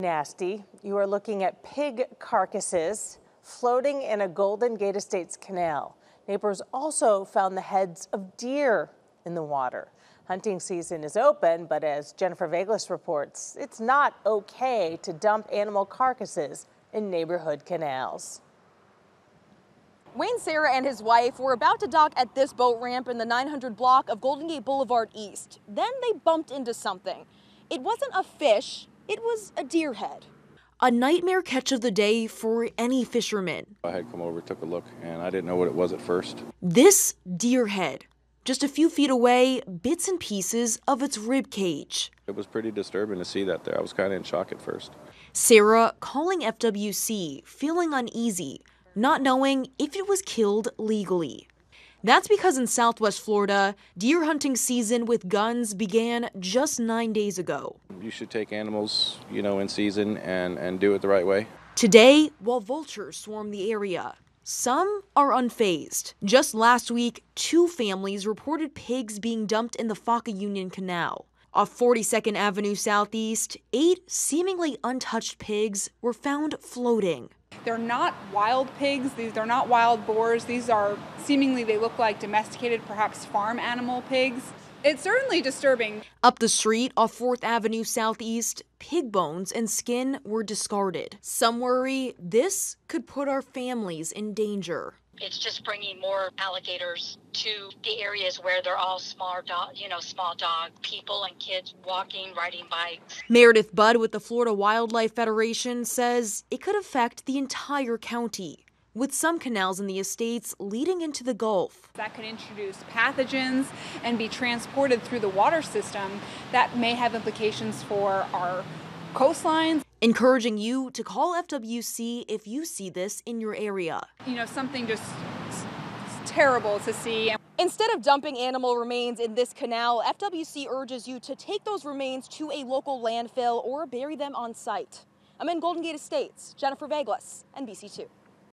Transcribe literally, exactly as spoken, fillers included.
Nasty. You are looking at pig carcasses floating in a Golden Gate Estates canal. Neighbors also found the heads of deer in the water. Hunting season is open, but as Jennifer Vaglis reports, it's not okay to dump animal carcasses in neighborhood canals. Wayne Serra and his wife were about to dock at this boat ramp in the nine hundred block of Golden Gate Boulevard East. Then they bumped into something. It wasn't a fish, it was a deer head. A nightmare catch of the day for any fisherman. I had come over, took a look, and I didn't know what it was at first. This deer head, just a few feet away, bits and pieces of its rib cage. It was pretty disturbing to see that there. I was kind of in shock at first. Sarah calling F W C, feeling uneasy, not knowing if it was killed legally. That's because in Southwest Florida, deer hunting season with guns began just nine days ago. You should take animals, you know, in season and, and do it the right way. Today, while vultures swarm the area, some are unfazed. Just last week, two families reported pigs being dumped in the Fauca Union Canal. Off forty-second Avenue Southeast, eight seemingly untouched pigs were found floating. They're not wild pigs, these they're not wild boars, these are seemingly, they look like domesticated, perhaps farm animal pigs. It's certainly disturbing. Up the street off fourth Avenue Southeast, pig bones and skin were discarded. Some worry this could put our families in danger. It's just bringing more alligators to the areas where they're all small dog, you know, small dog, people and kids walking, riding bikes. Meredith Budd with the Florida Wildlife Federation says it could affect the entire county, with some canals in the estates leading into the Gulf. That could introduce pathogens and be transported through the water system. That may have implications for our coastlines. Encouraging you to call F W C if you see this in your area. You know, something just terrible to see. Instead of dumping animal remains in this canal, F W C urges you to take those remains to a local landfill or bury them on site. I'm in Golden Gate Estates. Jennifer Vaglis, N B C two.